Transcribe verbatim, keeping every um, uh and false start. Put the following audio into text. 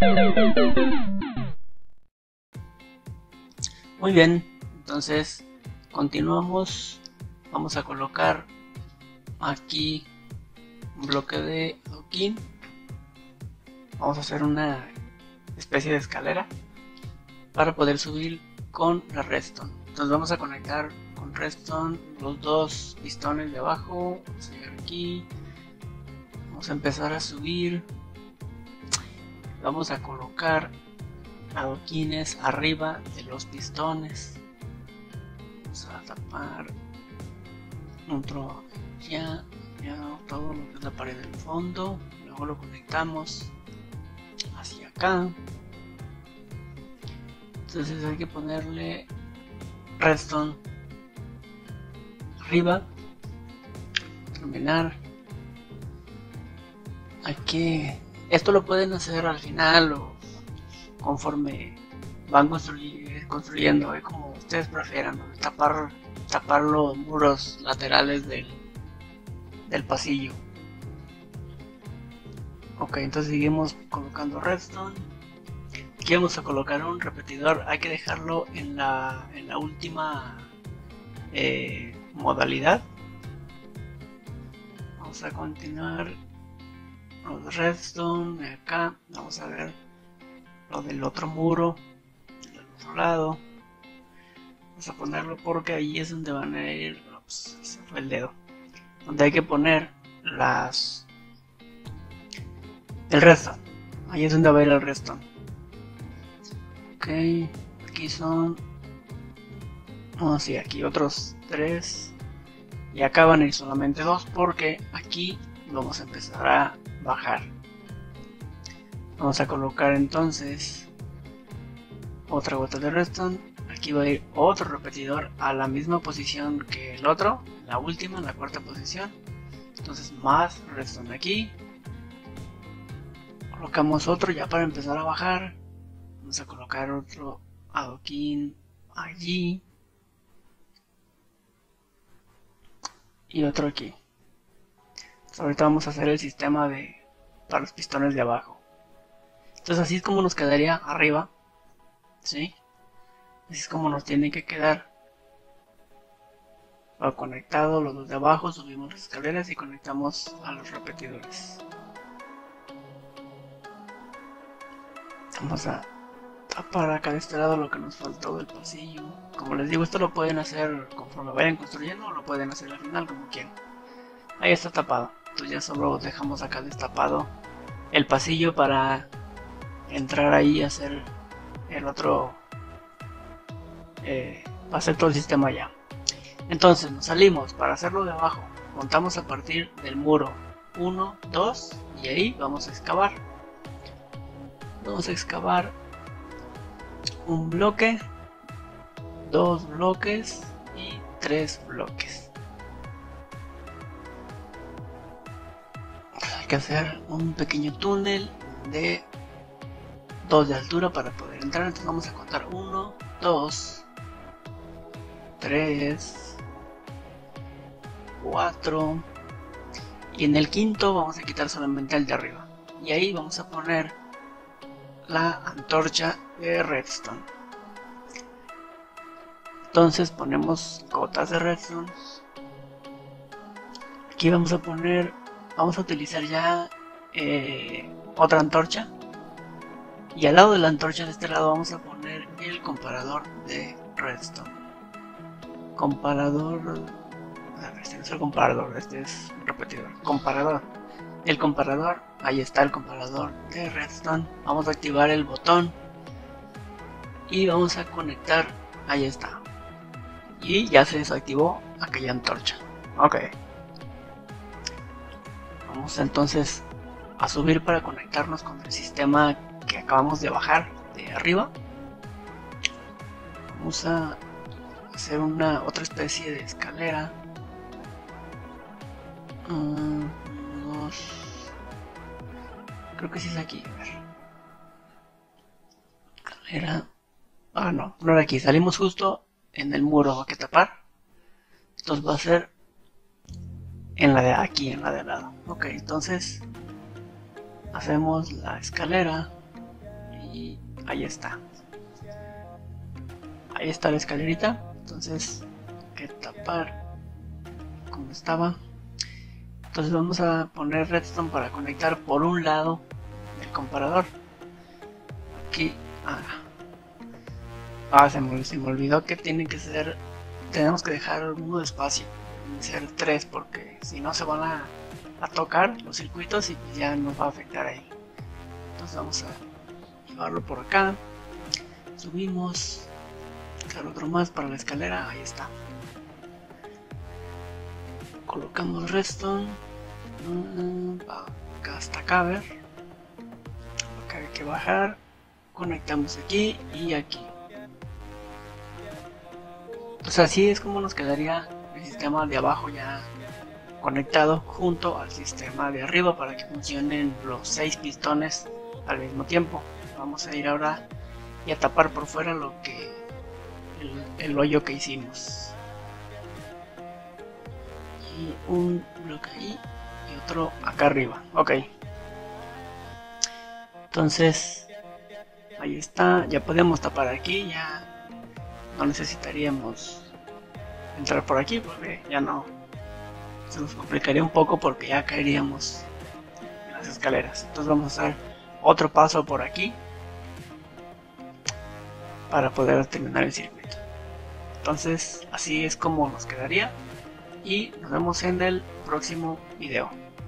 Muy bien, entonces continuamos. Vamos a colocar aquí un bloque de adoquín. Vamos a hacer una especie de escalera para poder subir con la redstone. Entonces vamos a conectar con redstone los dos pistones de abajo. Vamos a llegar aquí, vamos a empezar a subir. Vamos a colocar adoquines arriba de los pistones. Vamos a tapar otro ya, ya todo lo que es la pared del fondo. Luego lo conectamos hacia acá. Entonces hay que ponerle redstone arriba, terminar. Hay que, esto lo pueden hacer al final o conforme van construy construyendo, ¿eh? Como ustedes prefieran, ¿no? tapar, tapar los muros laterales del, del pasillo. Ok, entonces seguimos colocando redstone. Aquí vamos a colocar un repetidor. Hay que dejarlo en la, en la última eh, modalidad. Vamos a continuar los redstone. Acá vamos a ver lo del otro muro, del otro lado. Vamos a ponerlo porque ahí es donde van a ir. Ups, se fue el dedo. Donde hay que poner las el redstone. Ahí es donde va a ir el redstone. Ok, aquí son, oh sí, aquí otros tres y acá van a ir solamente dos porque aquí vamos a empezar a bajar. Vamos a colocar entonces otra gota de redstone. Aquí va a ir otro repetidor a la misma posición que el otro, la última, en la cuarta posición. Entonces más redstone aquí. Colocamos otro ya para empezar a bajar. Vamos a colocar otro adoquín allí y otro aquí. Entonces ahorita vamos a hacer el sistema de para los pistones de abajo. Entonces así es como nos quedaría arriba, ¿sí? Así es como nos tiene que quedar. Lo conectado, los dos de abajo, subimos las escaleras y conectamos a los repetidores. Vamos a tapar acá de este lado lo que nos faltó del pasillo. Como les digo, esto lo pueden hacer conforme vayan construyendo o lo pueden hacer al final, como quieran. Ahí está tapado. Entonces ya solo dejamos acá destapado el pasillo para entrar ahí y hacer el otro, eh, para hacer todo el sistema ya. Entonces nos salimos para hacerlo de abajo. Contamos a partir del muro uno, dos y ahí vamos a excavar. Vamos a excavar un bloque, dos bloques y tres bloques. Hay que hacer un pequeño túnel de dos de altura para poder entrar. Entonces vamos a contar uno, dos, tres, cuatro y en el quinto vamos a quitar solamente el de arriba y ahí vamos a poner la antorcha de redstone. Entonces ponemos gotas de redstone. Aquí vamos a poner, vamos a utilizar ya eh, otra antorcha y al lado de la antorcha de este lado vamos a poner el comparador de redstone. Comparador, a ver, este no es el comparador, este es un repetidor. Comparador. El comparador, ahí está el comparador de redstone. Vamos a activar el botón y vamos a conectar, ahí está, y ya se desactivó aquella antorcha. Ok, vamos entonces a subir para conectarnos con el sistema que acabamos de bajar de arriba. Vamos a hacer una otra especie de escalera. Um, creo que sí es aquí, a ver. Escalera. Ah, no, no era aquí. Salimos justo en el muro, hay que tapar. Entonces va a ser en la de aquí, en la de al lado. Ok, entonces hacemos la escalera. ahí está. Ahí está la escalerita. Entonces hay que tapar como estaba. Entonces vamos a poner redstone para conectar por un lado el comparador. Aquí. Ah, ah se, me, se me olvidó que tiene que ser. Tenemos que dejar uno de espacio. Ser tres porque si no se van a, a tocar los circuitos y ya nos va a afectar ahí. Entonces vamos a llevarlo por acá. Subimos. Dejar otro más para la escalera. Ahí está. Colocamos redstone. Acá hasta acá, a ver. Acá hay que bajar. Conectamos aquí y aquí. Pues así es como nos quedaría el sistema de abajo ya conectado junto al sistema de arriba para que funcionen los seis pistones al mismo tiempo. Vamos a ir ahora y a tapar por fuera lo que el, el hoyo que hicimos. Y un bloque ahí y otro acá arriba. Ok. Entonces ahí está. Ya podemos tapar aquí. Ya no necesitaríamos entrar por aquí porque ya no se nos complicaría un poco porque ya caeríamos en las escaleras. Entonces vamos a hacer otro paso por aquí para poder terminar el circuito. Entonces así es como nos quedaría y nos vemos en el próximo video.